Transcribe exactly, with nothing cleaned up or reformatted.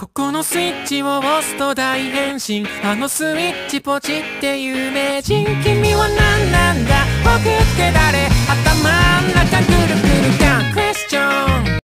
ここのスイッチを押すと大変身。あのスイッチポチって有名人君